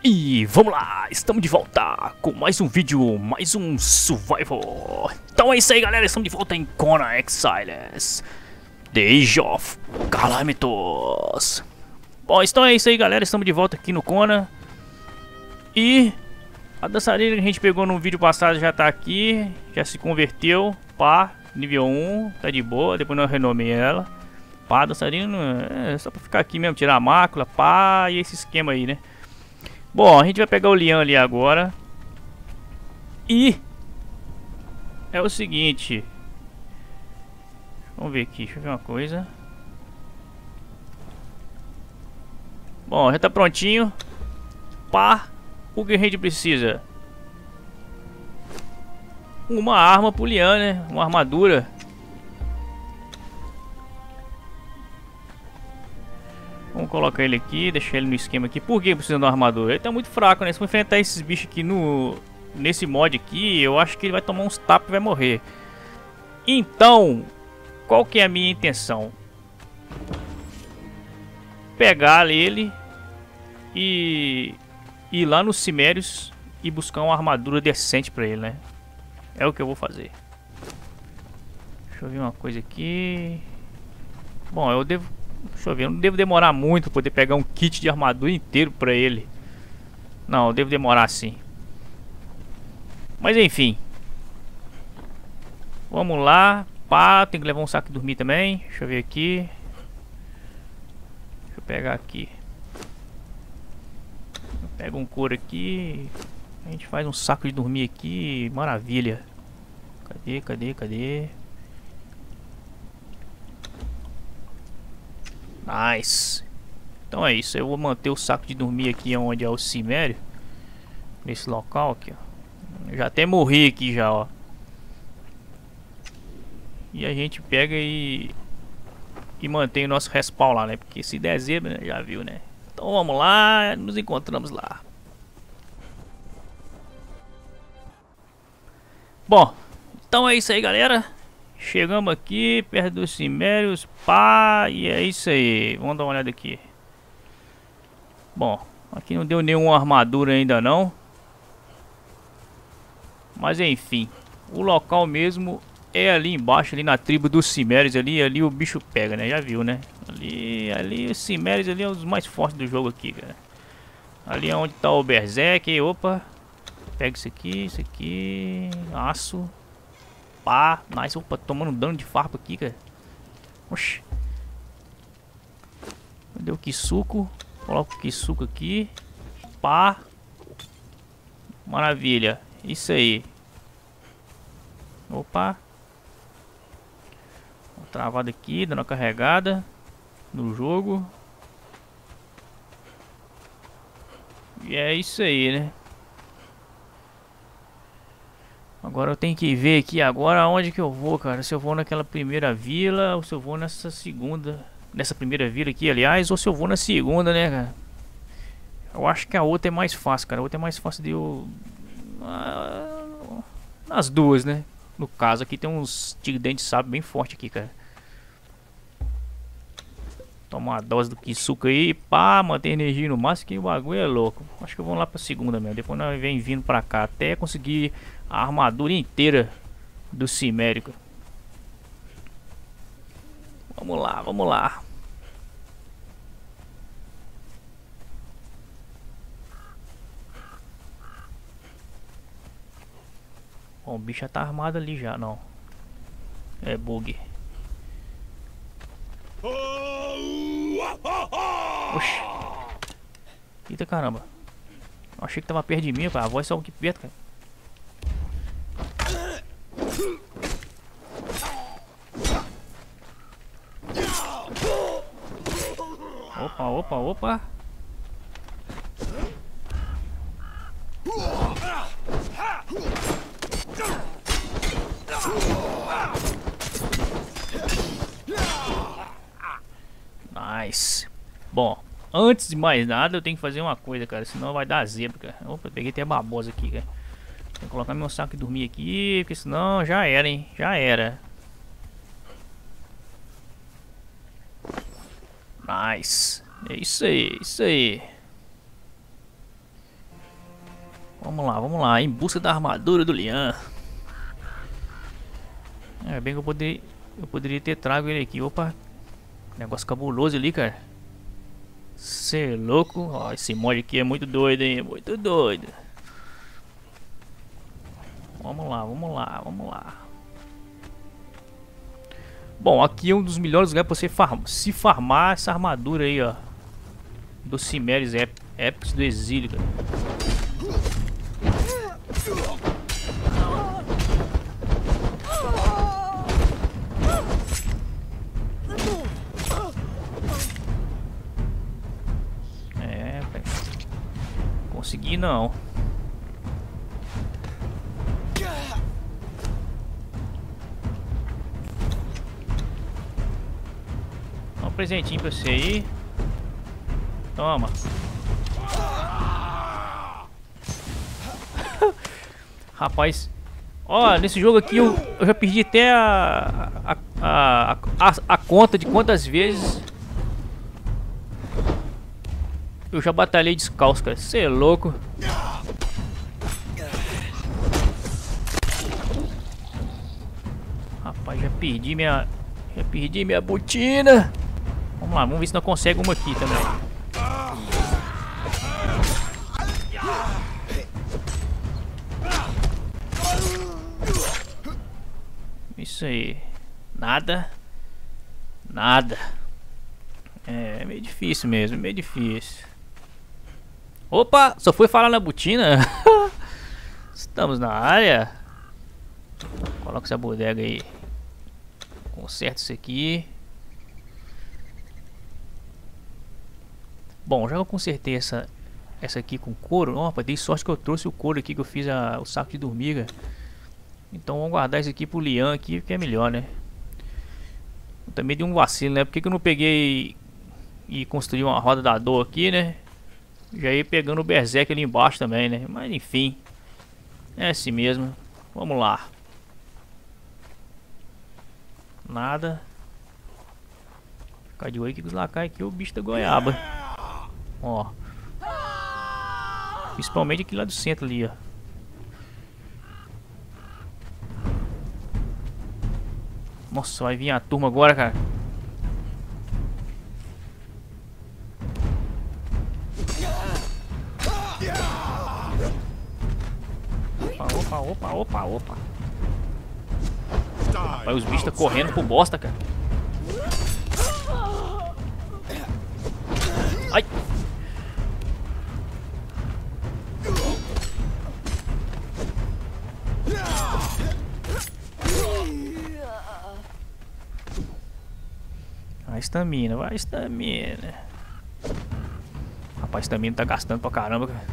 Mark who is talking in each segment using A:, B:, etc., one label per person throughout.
A: E vamos lá, estamos de volta com mais um vídeo, mais um Survival. Então é isso aí, galera, estamos de volta em Conan Exiles, The Age of Calamitos. Bom, então é isso aí, galera, estamos de volta aqui no Conan. E a dançarina que a gente pegou no vídeo passado já tá aqui, já se converteu, pá, nível 1, tá de boa, depois eu renomei ela. Pá, a dançarina é só pra ficar aqui mesmo, tirar a mácula, pá, e esse esquema aí, né? Bom, a gente vai pegar o Lian ali agora. E é o seguinte. Vamos ver aqui, deixa eu ver uma coisa. Bom, já tá prontinho. Pá, o que a gente precisa? Uma arma pro Lian, né? Uma armadura. Vamos colocar ele aqui, deixar ele no esquema aqui. Por que precisa de uma armadura? Ele tá muito fraco, né? Se for enfrentar esses bichos aqui nesse mod aqui, eu acho que ele vai tomar uns tapas e vai morrer. Então, qual que é a minha intenção? Pegar ele e ir lá nos cimérios e buscar uma armadura decente pra ele, né? É o que eu vou fazer. Deixa eu ver uma coisa aqui. Bom, eu devo... Deixa eu ver, eu não devo demorar muito pra poder pegar um kit de armadura inteiro pra ele. Não, eu devo demorar sim. Mas enfim. Vamos lá. Pá, tem que levar um saco de dormir também. Deixa eu ver aqui. Deixa eu pegar aqui. Pega um couro aqui. A gente faz um saco de dormir aqui. Maravilha. Cadê? Nice. Então é isso, eu vou manter o saco de dormir aqui onde é o cimério. Nesse local aqui, ó. Eu já até morri aqui já, ó. E a gente pega e mantém o nosso respawn lá, né? Porque se der zebra, né? Já viu, né? Então vamos lá, nos encontramos lá. Bom, então é isso aí, galera. Chegamos aqui perto dos cimérios, pá, e é isso aí. Vamos dar uma olhada aqui. Bom, aqui não deu nenhuma armadura ainda não. Mas enfim, o local mesmo é ali embaixo, ali na tribo dos cimérios ali o bicho pega, né? Já viu, né? Ali os cimérios ali é um dos mais fortes do jogo aqui, cara. Ali é onde tá o Berserk, opa. Pega isso aqui, aço. Pá, nice, opa, tomando dano de farpa aqui, cara. Oxi. Cadê o Kisuko? Coloca o Kisuko aqui. Pá. Maravilha, isso aí. Opa. Travado aqui, dando uma carregada no jogo. E é isso aí, né? Agora eu tenho que ver aqui agora aonde que eu vou, cara. Se eu vou naquela primeira vila ou se eu vou nessa segunda. Nessa primeira vila aqui, aliás, ou se eu vou na segunda, né, cara. Eu acho que a outra é mais fácil, cara. A outra é mais fácil de eu... Nas duas, né. No caso aqui tem uns tigre dente de sabre bem forte aqui, cara. Toma uma dose do Kisuko aí, pá, manter energia no máximo que o bagulho é louco. Acho que eu vou lá pra segunda mesmo. Depois nós vem vindo pra cá até conseguir a armadura inteira do Cimérico. Vamos lá, vamos lá. Bom, o bicho já tá armado ali já, não. É bug. Oxi. Eita caramba. Eu achei que tava perto de mim, cara. A voz saiu aqui perto, cara. Opa. Nice. Bom, antes de mais nada eu tenho que fazer uma coisa, cara. Senão vai dar zebra, cara. Opa, peguei até a babosa aqui, cara. Tenho que colocar meu saco e dormir aqui, porque senão já era, hein. Já era. Nice. É isso aí, isso aí. Vamos lá, em busca da armadura do Lian. É bem que eu poderia ter trago ele aqui. Opa, negócio cabuloso ali, cara. Cê é louco. Ó, esse mod aqui é muito doido, hein? Muito doido. Vamos lá. Bom, aqui é um dos melhores lugares pra você se farmar essa armadura aí, ó. Dos Cimeres épicos do exílio, cara. Consegui não. Dá um presentinho pra você aí. Toma. Rapaz, ó, nesse jogo aqui eu já perdi até a conta de quantas vezes eu já batalhei descalço, cara. Cê é louco. Rapaz, já perdi minha botina. Vamos lá, vamos ver se nós conseguimos uma aqui também. Isso aí. Nada. É meio difícil mesmo, meio difícil. Opa, só foi falar na botina. Estamos na área. Coloca essa bodega aí. Conserta isso aqui. Bom, já que eu consertei essa aqui com couro. Opa, dei sorte que eu trouxe o couro aqui, que eu fiz o saco de dormir, cara. Então vamos guardar isso aqui pro Lian aqui, que é melhor, né? Eu também dei um vacilo, né? Por que eu não peguei e construí uma roda da dor aqui, né? Já ia pegando o Berserk ali embaixo também, né? Mas enfim, é assim mesmo. Vamos lá. Nada. Ficar de olho que os lacai aqui, o bicho da goiaba. Ó. Principalmente aqui lá do centro ali, ó. Nossa, vai vir a turma agora, cara. Opa. Rapaz, os bichos tá correndo pro bosta, cara. Ai. Vai estamina. Rapaz, estamina tá gastando pra caramba, cara.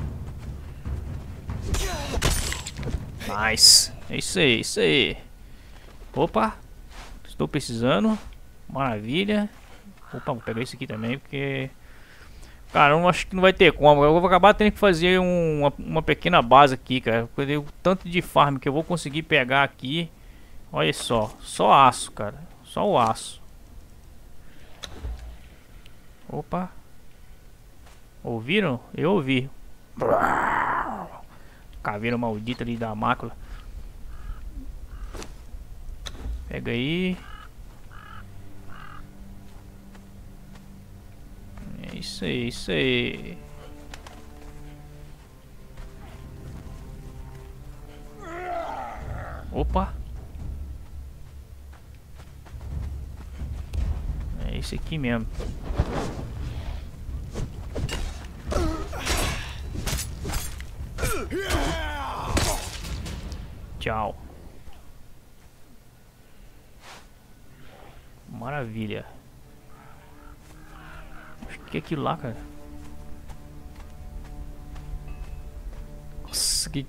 A: Nice. É isso aí. Opa. Estou precisando. Maravilha. Opa, vou pegar isso aqui também, porque... Cara, eu acho que não vai ter como. Eu vou acabar tendo que fazer uma pequena base aqui, cara. Porque o tanto de farm que eu vou conseguir pegar aqui. Olha só. Só aço, cara. Só o aço. Opa. Ouviram? Eu ouvi. Caveira maldita ali da mácula. Pega aí. É isso aí. Opa. É esse aqui mesmo. Tchau. Maravilha. Acho que é aquilo lá, cara. Nossa, que...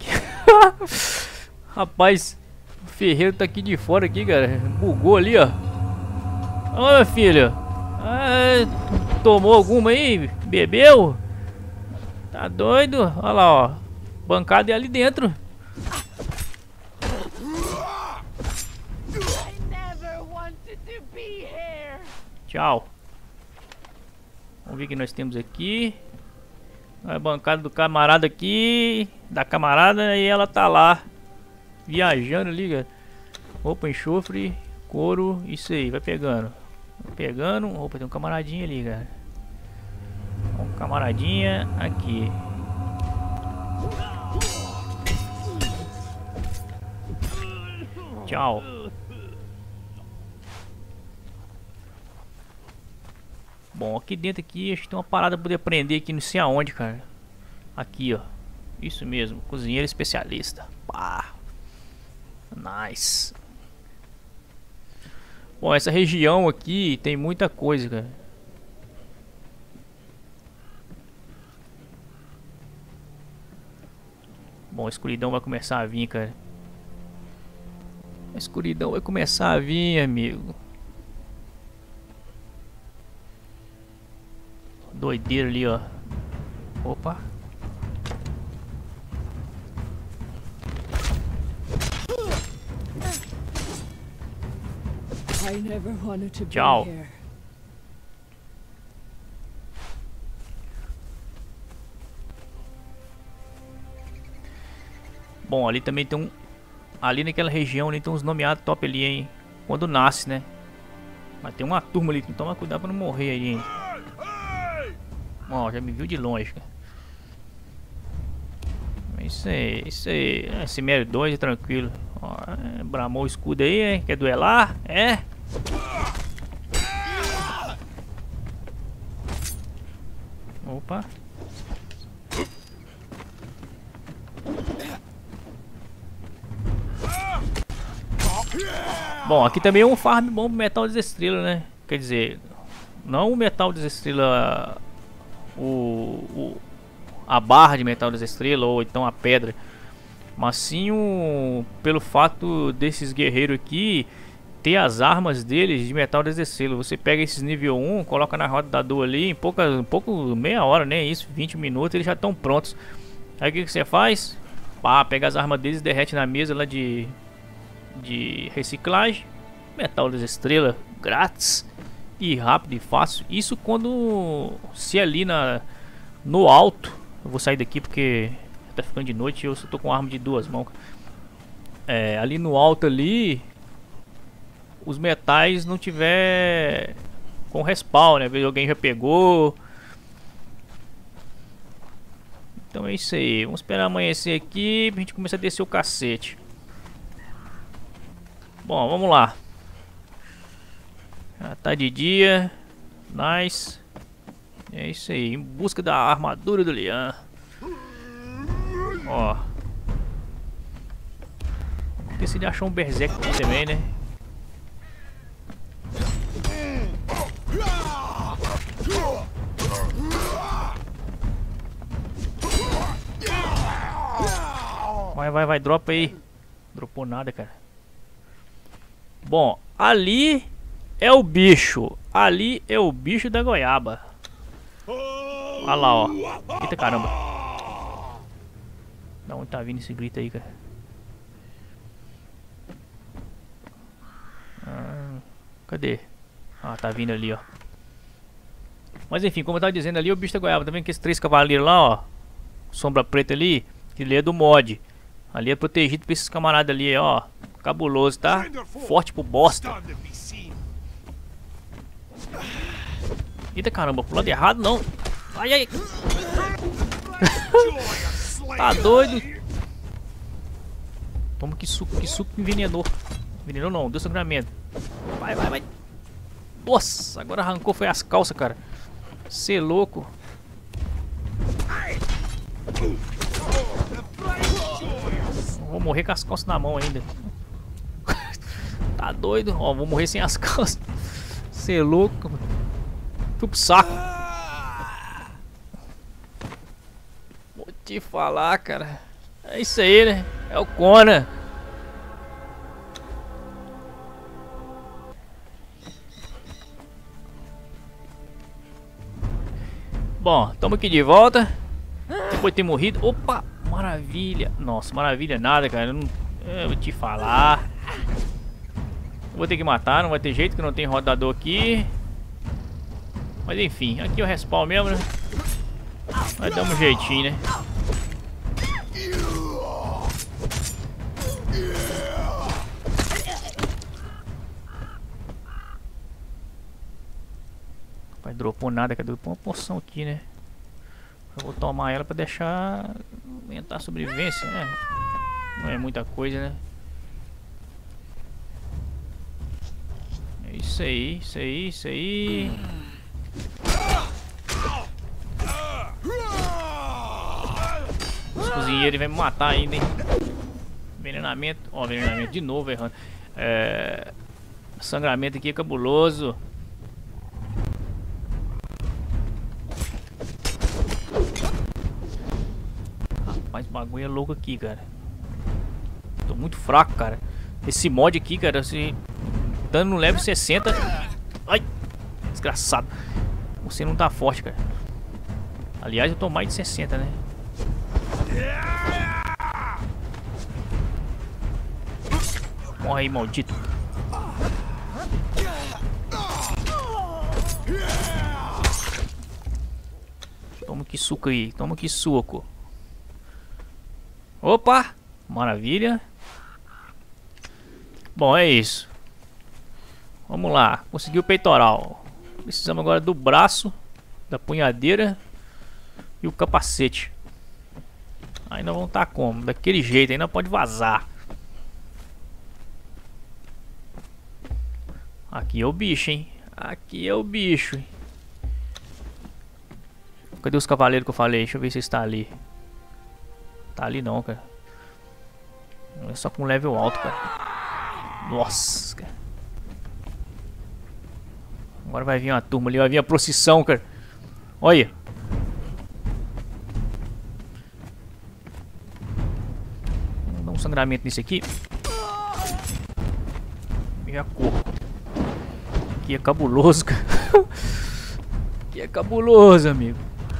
A: Rapaz, o ferreiro tá aqui de fora aqui, cara. Bugou ali, ó. Ô, filho. Tomou alguma aí? Bebeu? Tá doido? Olha lá, ó. Bancada é ali dentro. Tchau. Vamos ver o que nós temos aqui. A bancada do camarada aqui. Da camarada, e ela tá lá. Viajando ali, cara. Roupa, enxofre, couro. Isso aí, vai pegando. Vai pegando. Opa, tem um camaradinho ali, cara. Um camaradinha aqui. Tchau. Bom, aqui dentro aqui acho que tem uma parada pra poder prender aqui, não sei aonde, cara. Aqui, ó. Isso mesmo, cozinheiro especialista. Pá. Nice. Bom, essa região aqui tem muita coisa, cara. Bom, a escuridão vai começar a vir, cara. A escuridão vai começar a vir, amigo. Doideira ali, ó. Opa. Tchau. Bom, ali também tem um... Ali naquela região ali tem uns nomeados top ali, hein. Quando nasce, né. Mas tem uma turma ali, toma cuidado pra não morrer aí, hein. Ó, já me viu de longe, cara. Isso aí, isso aí. Esse Mero 2 é tranquilo. Ó, bramou o escudo aí, hein. Quer duelar? É. Opa. Bom, aqui também é um farm bom pro metal desestrela, né? Quer dizer, não o metal desestrela, a barra de metal desestrela ou então a pedra, mas sim pelo fato desses guerreiros aqui ter as armas deles de metal desestrela. Você pega esses nível 1, coloca na rodador ali, em meia hora, né? Isso, 20 minutos, eles já estão prontos. Aí o que você faz? Pá, pega as armas deles, derrete na mesa lá de reciclagem, metal desestrela grátis e rápido e fácil. Isso quando se ali no alto. Eu vou sair daqui porque tá ficando de noite e eu só tô com arma de duas mãos. Ali no alto ali, os metais não tiver com respawn, né? Alguém já pegou. Então é isso aí. Vamos esperar amanhecer aqui pra gente começar a descer o cacete. Bom, vamos lá. Já tá de dia. Nice. É isso aí. Em busca da armadura do Lian. Ó. Vamos ver se ele achou um berserk aqui também, né? Vai, dropa aí. Dropou nada, cara. Bom, ali é o bicho. Ali é o bicho da goiaba. Olha lá, ó. Eita caramba. Da onde tá vindo esse grito aí, cara? Cadê? Ah, tá vindo ali, ó. Mas enfim, como eu tava dizendo, ali é o bicho da goiaba. Tá vendo que esses 3 cavaleiros lá, ó? Sombra preta ali. Que ali é do mod. Ali é protegido por esses camaradas ali, ó. Cabuloso, tá? Forte pro bosta. Eita caramba, pro lado errado não. Ai, ai. Tá doido. Toma que suco me envenenou. Envenenou não, deu sangramento. Vai. Nossa, agora arrancou foi as calças, cara. Cê é louco. Vou morrer com as calças na mão ainda. Tá doido? Ó, vou morrer sem as calças. Cê é louco. Fui pro saco. Vou te falar, cara. É isso aí, né? É o Conan. Bom, estamos aqui de volta. Depois de ter morrido. Opa, maravilha. Nossa, maravilha nada, cara. Eu vou te falar. Vou ter que matar, não vai ter jeito que não tem rodador aqui. Mas enfim, aqui é o respawn mesmo, né? Vai dar um jeitinho, né? Vai dropou nada, cadê? Dropou uma poção aqui, né? Eu vou tomar ela pra deixar aumentar a sobrevivência, né? Não é muita coisa, né? É isso aí, isso aí, isso aí. Os cozinheiros vão me matar ainda, hein? Envenenamento. Ó, envenenamento de novo, errando. Sangramento aqui é cabuloso. Rapaz, o bagulho é louco aqui, cara. Tô muito fraco, cara. Esse mod aqui, cara, assim, dano no level 60. Ai, desgraçado. Você não tá forte, cara. Aliás, eu tô mais de 60, né? Morre aí, maldito. Toma que suco aí, toma que suco. Opa, maravilha. Bom, é isso. Vamos lá, conseguiu o peitoral. Precisamos agora do braço, da punhadeira e o capacete. Aí nós vamos estar como? Daquele jeito, aí não pode vazar. Aqui é o bicho, hein? Aqui é o bicho. Cadê os cavaleiros que eu falei? Deixa eu ver se está ali. Tá ali não, cara. É só com level alto, cara. Nossa, cara. Agora vai vir uma turma ali, vai vir a procissão, cara. Olha. Vamos dar um sangramento nisso aqui. E já corro. Aqui é cabuloso, cara. Aqui é cabuloso, amigo.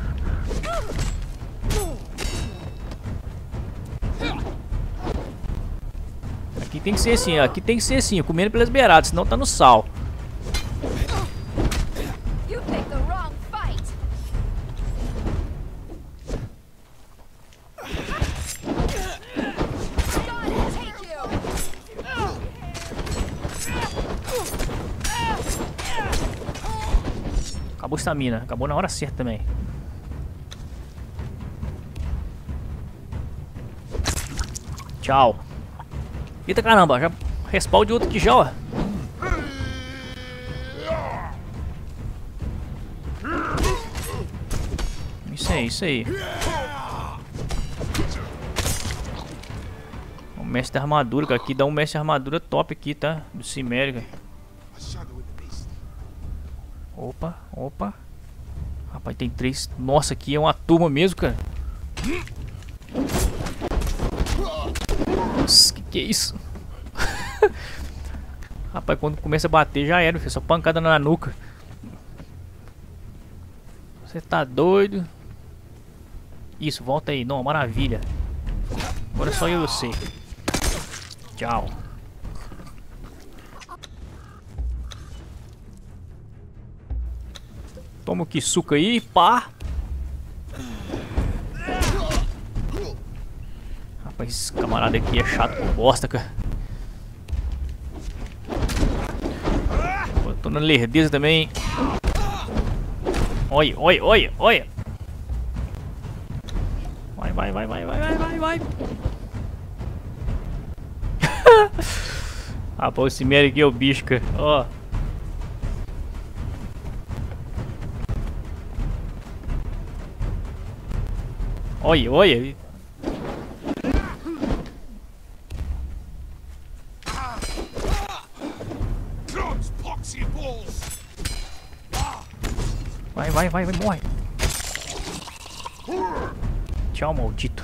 A: Aqui tem que ser assim, ó. Aqui tem que ser assim, comendo pelas beiradas, senão tá no sal. Acabou a estamina, acabou na hora certa também. Tchau. Eita caramba, já respawn de outro aqui já, ó. Isso aí, isso aí. O mestre da armadura, cara. Aqui dá um mestre de armadura top aqui, tá? Do Cimério, cara. Opa, opa. Rapaz, tem 3. Nossa, aqui é uma turma mesmo, cara. Nossa, que é isso? Rapaz, quando começa a bater já era, filho. Só pancada na nuca. Você tá doido? Isso, volta aí. Não, maravilha. Agora é só eu e você. Tchau. Toma o Kisuka aí, pá. Rapaz, esse camarada aqui é chato por bosta, cara. Eu tô na lerdeza também. Olha, olha, olha, olha. Vai, vai, vai, vai, vai, vai, vai, vai. Rapaz, esse Cimério aqui é o bicho, cara. Ó. Olha, olha. Vai, vai, vai, vai, morre. Tchau, maldito.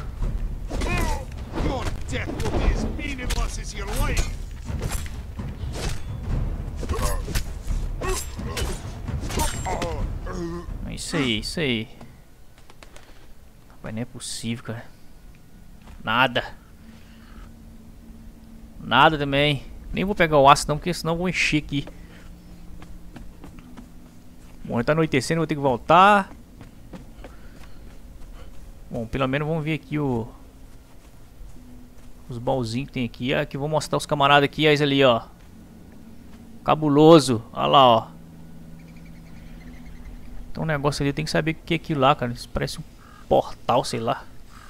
A: É isso aí, isso aí. Rapaz, não é possível, cara. Nada. Nada também. Nem vou pegar o aço não, porque senão eu vou encher aqui. Bom, tá anoitecendo, vou ter que voltar. Bom, pelo menos vamos ver aqui os baúzinhos que tem aqui. Aqui vou mostrar os camaradas aqui, eles ali, ó. Cabuloso, olha lá, ó. Tem um negócio ali, tem que saber o que é aquilo lá, cara. Isso parece um portal, sei lá.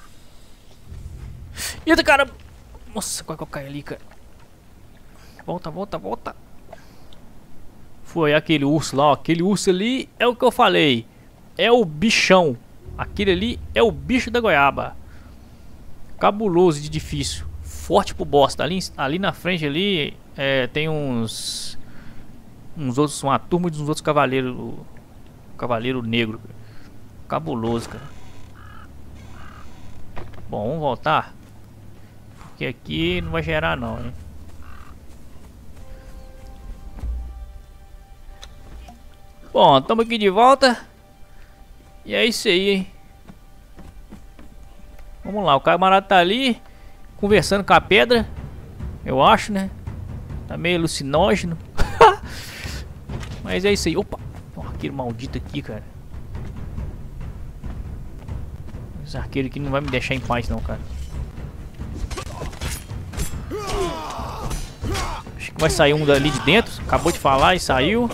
A: Eita, cara! Nossa, quase que eu caí ali, cara. Volta, volta, volta. Foi aquele urso lá, ó. Aquele urso ali é o que eu falei. É o bichão. Aquele ali é o bicho da goiaba. Cabuloso de difícil. Forte pro bosta. Ali na frente ali tem uns outros, uma turma de uns outros cavaleiros. Cavaleiro negro. Cabuloso, cara. Bom, vamos voltar. Porque aqui não vai gerar não, hein? Bom, estamos aqui de volta. E é isso aí, hein? Vamos lá, o camarada tá ali conversando com a pedra. Eu acho, né? Tá meio alucinógeno. Mas é isso aí. Opa! Um arqueiro maldito aqui, cara. Esse arqueiro aqui não vai me deixar em paz não, cara. Acho que vai sair um dali de dentro. Acabou de falar e saiu.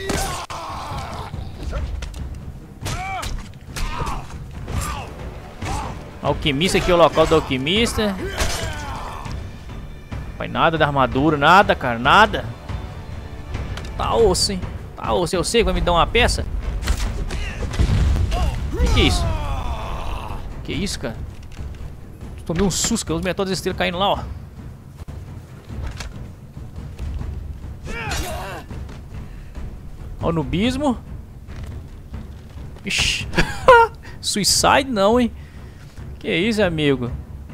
A: Alquimista aqui é o local do alquimista. Vai nada da armadura, nada, cara, nada. Tá osso, hein? Tá osso, eu sei que vai me dar uma peça. Que é isso? Que isso, cara? Tomei um susto, cara. Os metódios estrelas caindo lá, ó. Ó o nubismo. Ixi. Suicide não, hein? Que isso, amigo?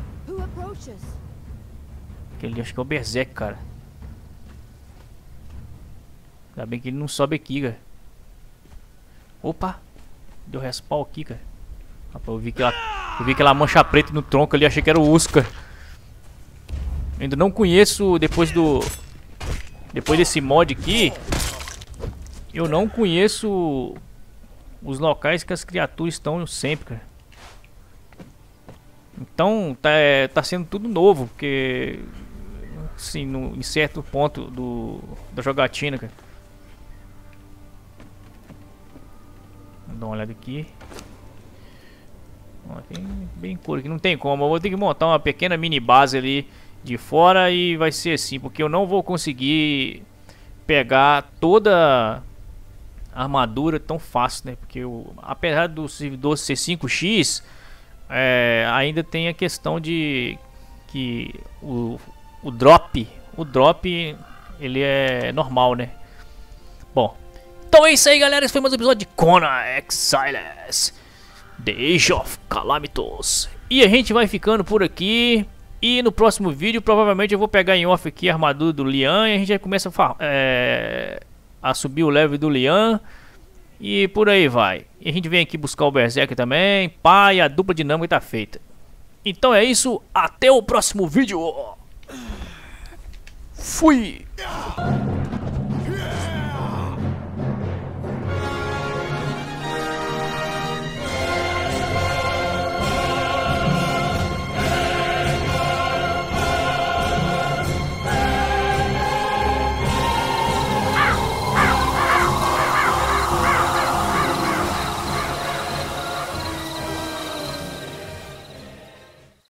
A: Aquele acho que é o Berserk, cara. Ainda bem que ele não sobe aqui, cara. Opa! Deu respawn aqui, cara. Rapaz, eu vi aquela mancha preta no tronco ali, achei que era o urso, cara. Ainda não conheço, depois desse mod aqui, eu não conheço os locais que as criaturas estão sempre, cara. Então tá sendo tudo novo, porque assim, em certo ponto da jogatina, cara. Vou dar uma olhada aqui. Ó, tem bem cor aqui, não tem como. Eu vou ter que montar uma pequena mini base ali de fora e vai ser assim, porque eu não vou conseguir pegar toda a armadura tão fácil, né? Porque apesar do servidor ser 5x, ainda tem a questão de que o drop ele é normal, né? Bom, então é isso aí, galera. Esse foi mais um episódio de Conan Exiles, The Age of Calamitos. E a gente vai ficando por aqui. E no próximo vídeo provavelmente eu vou pegar em off aqui a armadura do Lian, e a gente já começa a subir o level do Lian. E por aí vai. E a gente vem aqui buscar o Berserk também. Pá, e a dupla dinâmica tá feita. Então é isso. Até o próximo vídeo. Fui!